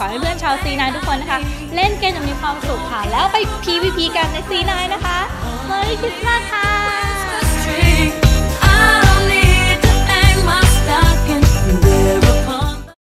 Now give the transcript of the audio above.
ขอให้เพื่อนชาว C9 ทุกคนนะคะเล่นเกมอย่างมีความสุขค่ะแล้วไป PVP กันใน C9 นะคะ Merry Christmas ค่ะ